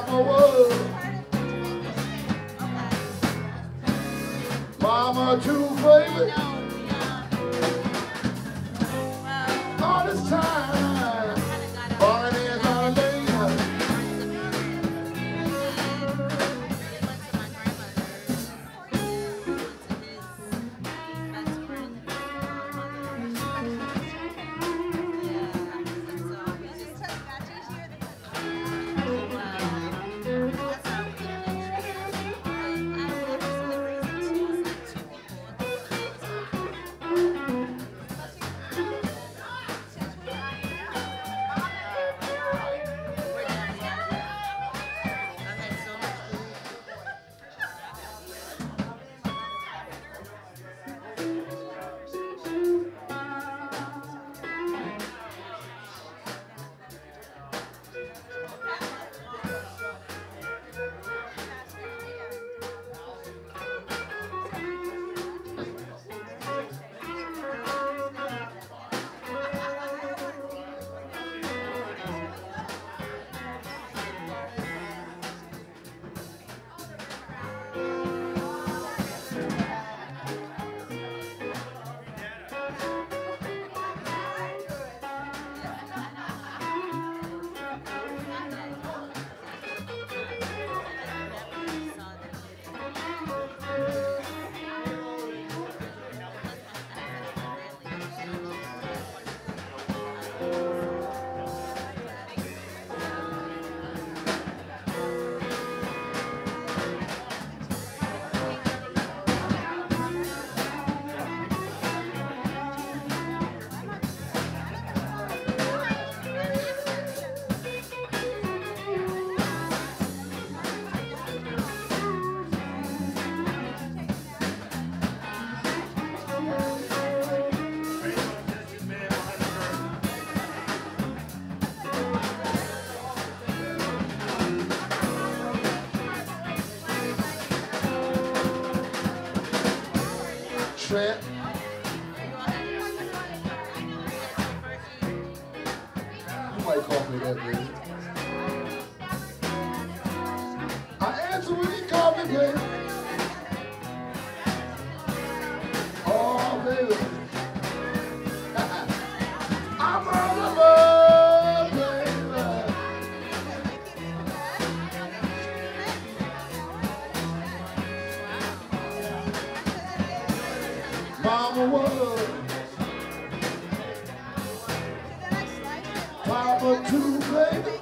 Mama was, Mama too, baby. All this time, falling in our lane. Trent. You might call me that, baby. I answer when you call me, baby. Oh, baby. I'm all over, baby. Mama was, Papa too, baby.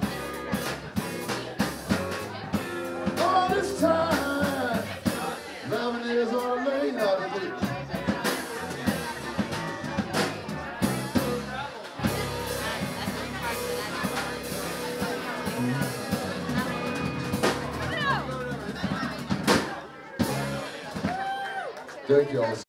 All this time, 11 years on the lane, Thank y'all.